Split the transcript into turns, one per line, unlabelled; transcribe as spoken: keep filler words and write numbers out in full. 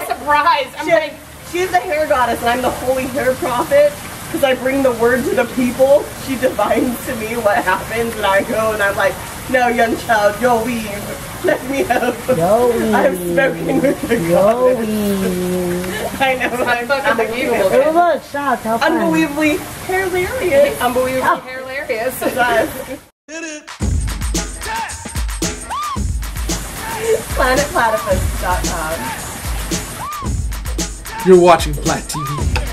surprised. I'm
she,
like,
she's the hair goddess, and I'm the holy hair prophet. Because I bring the word to the people, she divines to me what happens, and I go and I'm like, no, young child, you'll leave. Let me help.
Yo weave.
I'm smoking with the
Yo
goddess.
weave.
I know.
I'm fucking unbelievable.
Oh look, shots, how fun.
Unbelievably hilarious.
Unbelievably
Oh.
hilarious.
planet platypus dot com.
You're watching Flat T V.